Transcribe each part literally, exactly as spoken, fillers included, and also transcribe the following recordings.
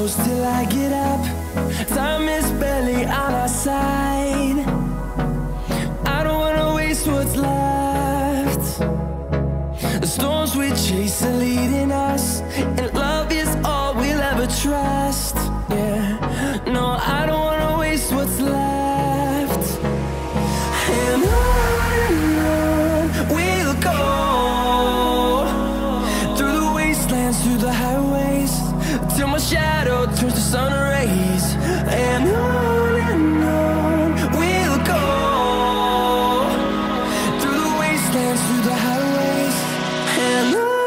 close till I get up. Time is barely on our side. I don't wanna waste what's left. The storms we chase are leading us, and love is all we'll ever trust. Yeah, no, I don't wanna waste what's left. And on and on we'll go, through the wastelands, through the highways, till my shadow turns to sun rays. And on and on we'll go, through the wastelands, through the highways, and on.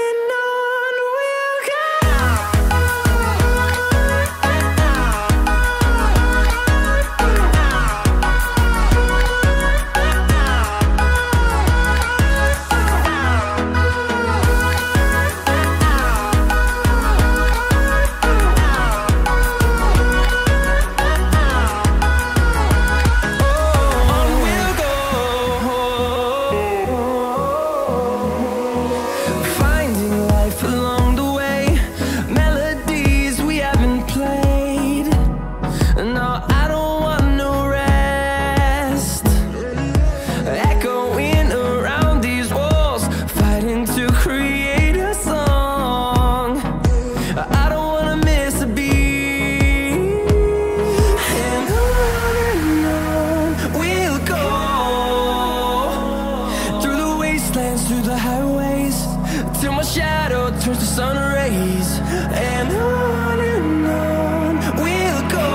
Through the highways, till my shadow turns to sun rays. And on and on we'll go,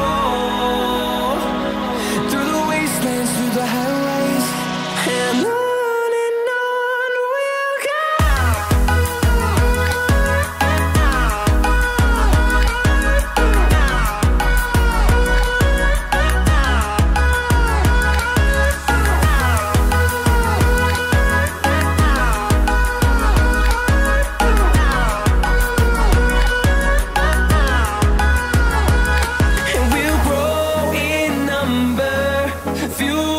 through the wastelands, through the highways, and on. Few